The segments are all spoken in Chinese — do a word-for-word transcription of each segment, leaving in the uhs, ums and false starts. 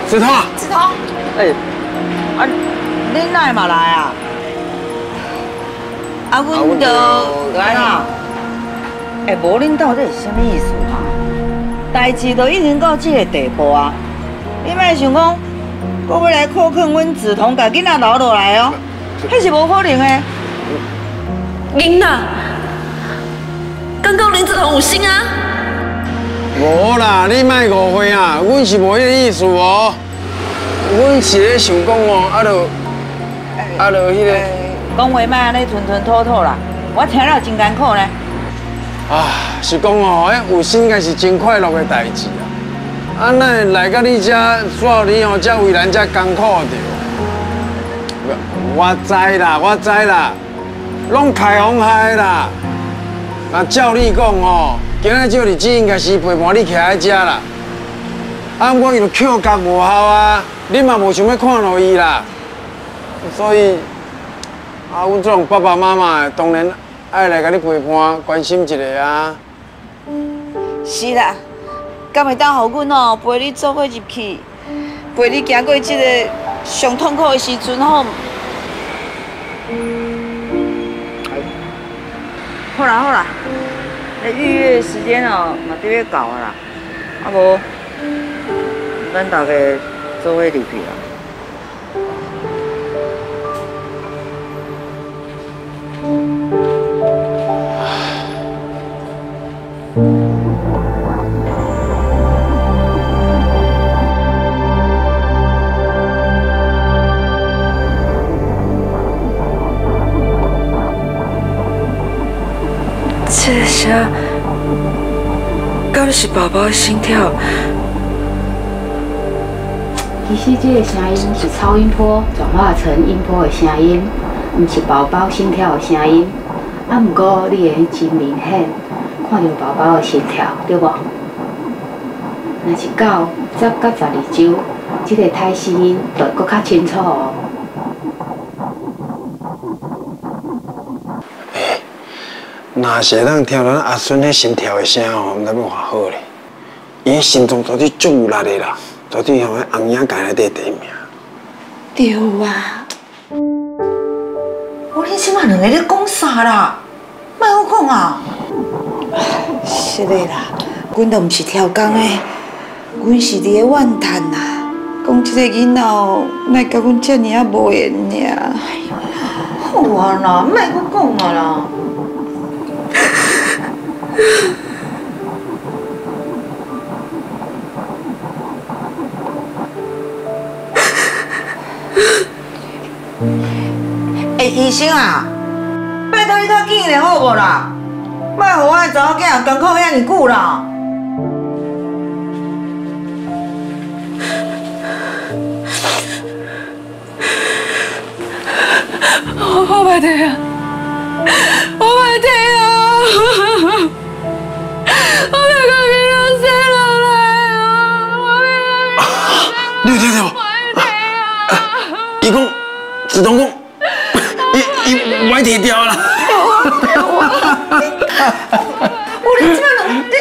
子彤， 子彤， 哎，啊，恁哪会嘛来啊？啊，阮就来啦。哎，无恁到底是啥物意思啊？代志都已经到这个地步啊！你莫想讲，我要来扣劝阮子彤，把囡仔留落来哦，迄是无可能的。 囡仔，刚刚林子彤有心啊。 无啦，你莫误会啊，阮是无迄个意思哦。阮是咧想讲哦，啊就啊就迄个。 讲话莫安尼吞吞吐吐啦，我听了真艰苦呢。 啊，是讲哦，迄有心应该是真快乐的代志啊。啊，那来到你遮，煞你哦，遮为难，遮艰苦着。我知啦，我知啦，拢开放海啦。那照你讲哦，今仔这日子应该是陪伴你徛在遮啦。啊，我伊就口角无效啊，你嘛无想要看落伊啦。所以，啊，阮这种爸爸妈妈当然爱来甲你陪伴、关心一下啊。 是啦，敢会当互阮哦陪你走过入去，陪你行过这个上痛苦的时阵吼。好啦好啦，那预约时间哦嘛都要到啊啦，啊无，咱大家做伙入去啦。 这个声，敢是宝宝的心跳？ 其实这个声音是超音波转化成音波的声音，不是宝宝心跳的声音。啊，不过你会真明显看到宝宝的心跳，对不？若是到十到十二周，这个胎声音就会搁较清楚哦。 若是咱听到咱阿孙迄心跳的声吼，毋知要偌好咧。伊心脏到底足有力的啦，到底吼迄红影家来得第一名。 对啊。 我恁即摆两个咧讲啥啦？莫好讲啊！是的啦，阮都毋是挑工的，阮是伫咧怨叹啦。讲即个囡仔哦，奈甲阮遮尔啊无缘尔。好啊啦，莫搁讲啊啦。哎，医生啊，拜托你较紧一点好无啦？莫互我的查某囝艰苦遐尼久啦。 我我袂听啊！我袂听啊！我要甲囡仔生落来啊！我要甲囡仔生落来！我袂听啊！ 伊讲，子彤讲，伊伊歪铁掉啦。 我你这个人，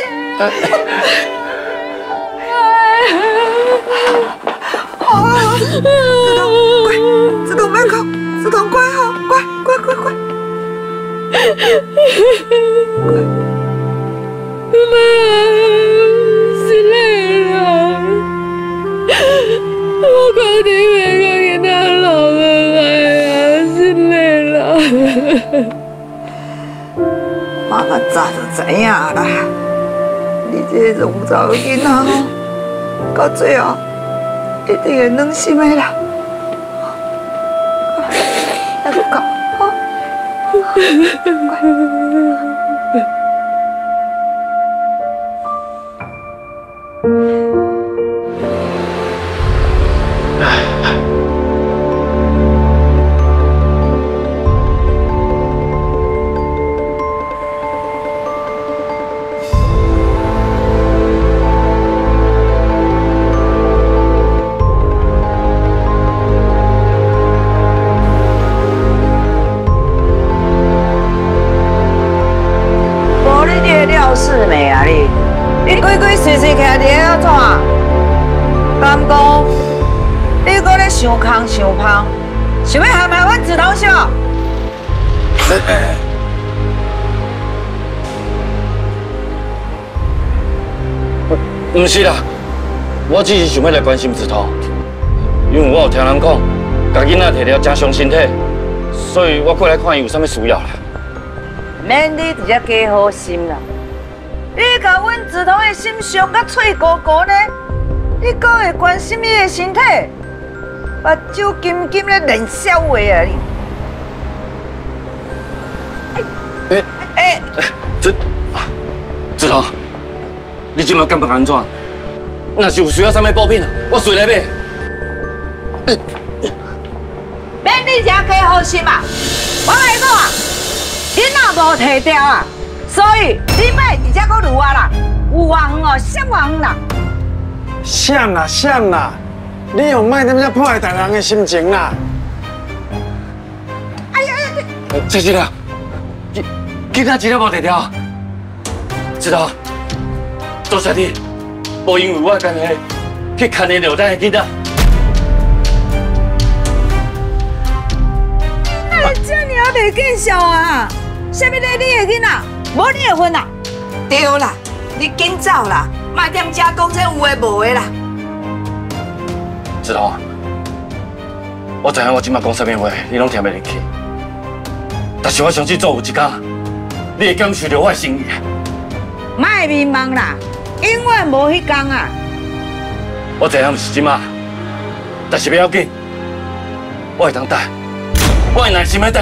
啊！子彤，乖，子彤别哭，子彤乖哈，乖乖乖乖。 妈，是累了，我快点别个给他老了来啊，是累了。 妈妈早就知影啦，你这个容查某囡仔吼，到最后一定会软心的啦。还不够，好，乖。 伤空伤芳，想要害埋阮子头是无？ 唔是啦，我只是想要来关心子头，因为我有听人讲，家囡仔摕了真伤身体，所以我过来看伊有啥物需要啦。 免你直接加好心啦，你甲阮子头的心伤甲脆糊糊呢，你阁会关心伊的身体，目睭金金咧冷笑话啊你！ 哎哎，子子头。 你今麦感觉安怎？若是有需要啥物补品啊，我随来买。 免你遮加好心啊！我来讲啊，囡仔无摕掉啊，所以你买而且阁如啊啦，有偌远哦，闪偌远啦。 闪啦闪啦，你用卖点遮破坏大人的心情啦。 哎呀呀！ 这是啦，囡囡仔真了无摕掉，知道？ 多谢你，无因为我干系去牵你落单的囡仔。 那你这你还袂见笑啊？啥物咧？你的囡仔，无你的份啊？对啦，你紧走啦，莫踮遮讲这有诶无诶啦。 知道啊？我知影我即摆讲啥物话，你拢听袂入去。但是我相信总有一天，你会感受到我的心意。 莫迷茫啦。 永远无迄天啊！ 我知影毋是即马，但是不要紧，我会当等，我会耐心的等。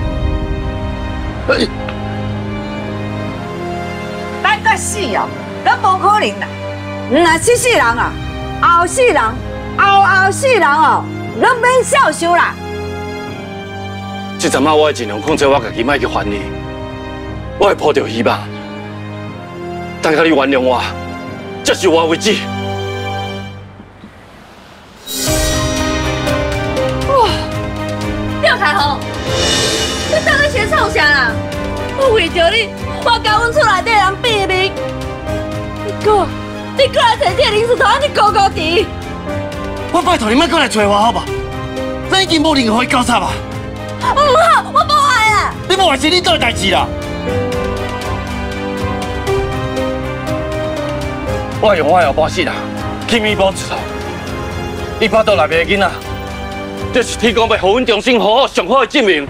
等到死哦，咱无可能啦！若死死人啊，后死人，后后死人哦，咱免孝想啦。 这阵仔我会尽量控制我家己，莫去烦你，我会抱着希望，等到你原谅我。 这是我为止。 哇！廖凯宏，你当咧先创啥啦？我为着你，我甲阮厝内底人毙命。你过，你过来找这林子头，你高高低。 我拜托你莫过来找我好吧？咱已经无任何的交叉吧？ 唔好，我无爱啊！ 你无爱是你做的代志啦。 我会用我的后半生啦，去弥补子头。你巴肚内面的囡仔，这是天公要予阮重新好好上好的证明。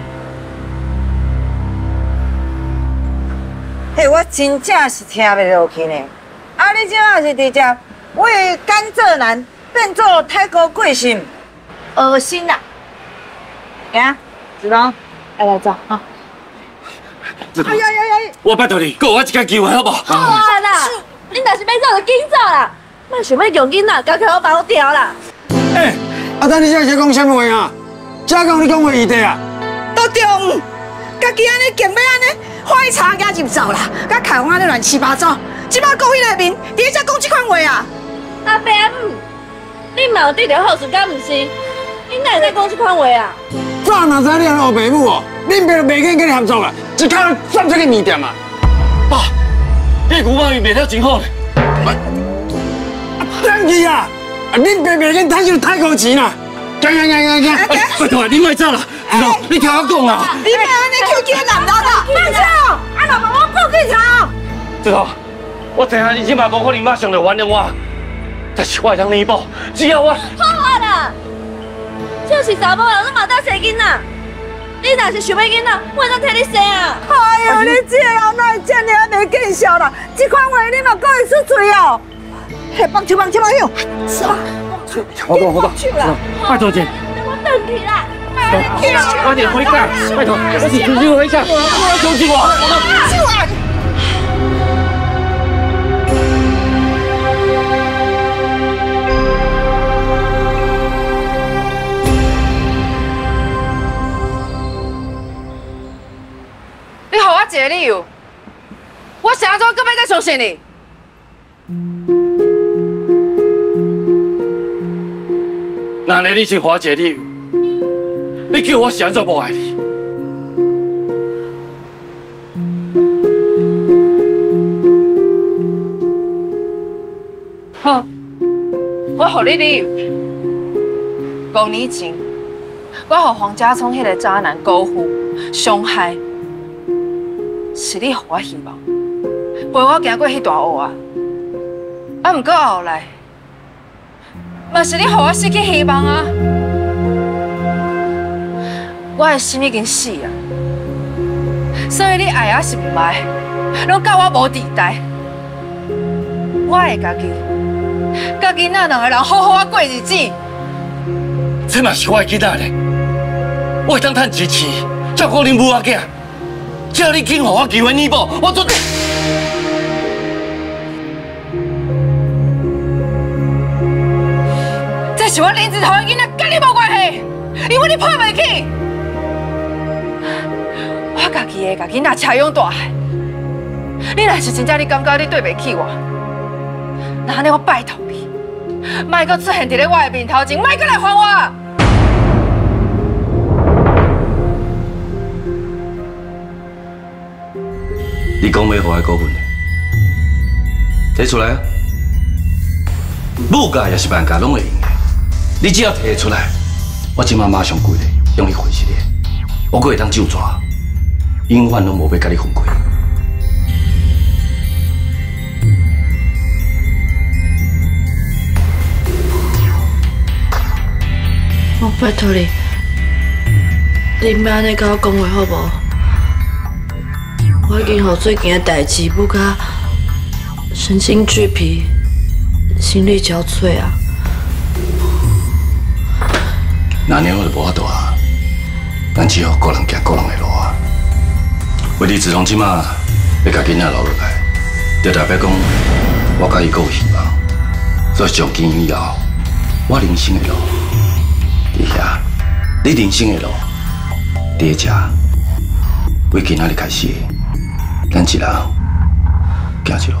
嘿，我真正是听袂落去呢。啊，你这也是直接为甘蔗男变做太过贵心，恶心啦！行，子龙，来来走啊！ 哎呀呀呀！我拜托你，给我一次机会好不好？ 好啊啦！ 你若是要走就紧走啦，莫想要强囡仔，交给我把我调啦。 哎，啊，等你这是讲什么话啊？这讲你讲话异地啊？ 都中，家己安尼竟要安尼，坏茶家就走啦，甲凯王安尼乱七八糟，即摆讲迄内面，伫咧遮讲即款话啊？ 阿伯阿母，你嘛有得着好事，敢毋是？你哪会使讲即款话啊？ 早哪知你安尼学爸母哦？恁爸就袂肯跟你合作啦，一口钻出去面店啊！ 爸。 你牛肉鱼卖了真好咧， 等去啊！恁爸袂肯趁就太高钱啦！行行行行行， 拜托你莫走啦，知道？你听我讲啊！ 你莫安尼 Q Q 男男啦，莫走！啊，老爸，我过去走。 知道？我知影你即摆无可能马上就原谅我，但是我会当弥补，只要我。 好啊啦，就是查某人，你嘛当生囡仔。 你若是想要囡仔，我会当替你生啊！ 哎呦，你这个后哪会这尔啊袂见笑啦？这款话你嘛搁会出嘴哦？嘿，放手放手放手！是吧？ 我讲我讲，拜托姐， 我等你啦！ 快点回家，拜托，我请出去回家，我要求救我。 你给我一个理由，我啥做搁要再相信你？ 那你你是花姐你，你叫我想做不爱你？ 好，我给你理由。 五年前，我和黄家聪迄个渣男辜负、伤害，是你予我希望，陪我行过迄段路啊。啊，毋过后来，嘛是你予我失去希望啊。我的心已经死啊，所以你爱也是唔爱，拢甲我无地带。我会家己，家己那两个人好好啊过日子。 这嘛是我的囡仔咧，我会当趁一钱照顾恁母仔囝，只要你肯予我机会弥补，我绝对。 这是我林子头的囡仔，跟你无关系，因为你配袂起。我家己会家囡仔饲养大汉，你若是真正你感觉你对袂起我，那安尼我拜托你，莫阁出现伫咧我的面头前，莫阁来烦我。 你讲要予我股份的，摕出来啊！母价也是万价拢会用的，你只要摕出来，我即马马上过来，用你回息你，我阁会当就抓，永远拢无要甲你分开。 我拜托你，你莫安尼甲我讲话好无？我已经予最近的代志不甲身心俱疲、心力交瘁啊！ 那年我就无法度啊，咱只好个人行个人的路啊。为你自从即马要甲囡仔留落来，就代表讲我甲伊阁有希望。所以从今以后，我人生的路，伫遐；你人生的路，伫遮。为今仔日开始，咱一人行一路。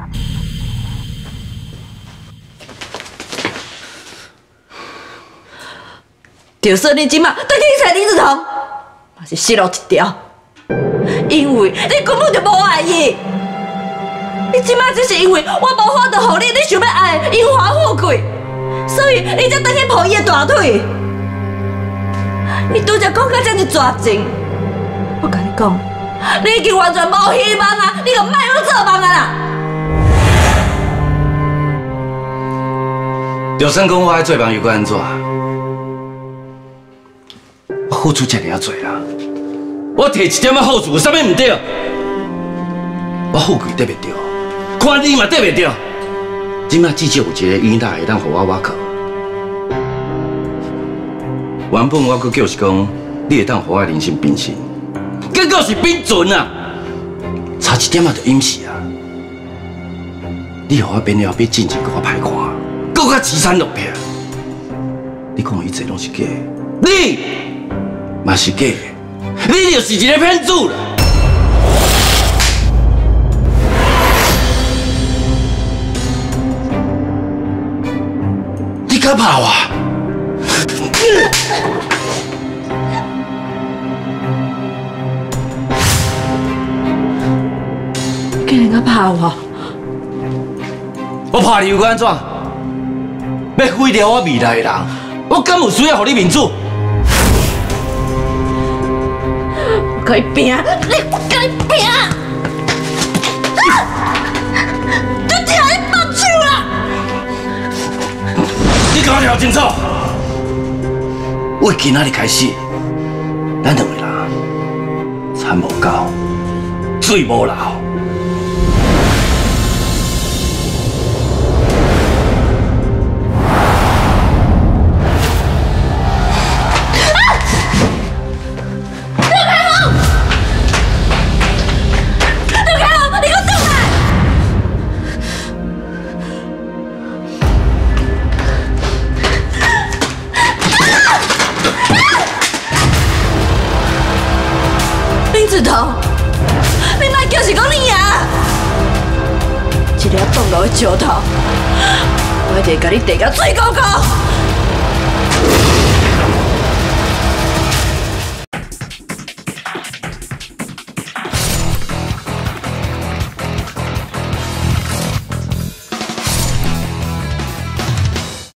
就算你即马再去找李子彤，嘛是死路一条，因为你根本就无爱伊。你即马只是因为我无法度互你，你想要爱荣华富贵，所以你才等去抱伊的大腿。你拄则讲到这么绝情，我甲你讲，你已经完全无希望啊！你就莫要做梦啊啦！ 就算讲我爱做梦又该安怎？我付出这么多啦，我摕一点仔好处有啥物唔对？我富贵得袂着，看你嘛得袂着。即摆至少有一个医大会当互我挖靠。原本我阁叫是讲，你会当互我人生变心，结果是变准啊！差一点仔就掩饰啊！你互我变了比进前搁较歹看，搁较凄惨落魄。你讲的一切拢是假的，你嘛是假的，你就是一个骗子啦！你敢怕我？ 竟然敢怕我？ 我怕你又安怎？要毁掉我未来的人，我敢有需要互你面子？ 我跟你拼！你我跟你拼！啊！就这样你放手啦！ 你给我听清楚！为今仔日开始，咱两个人田无够，水无流。 子彤，你莫叫是讲你啊！一粒冻落的石头，我一定甲你地到最高高。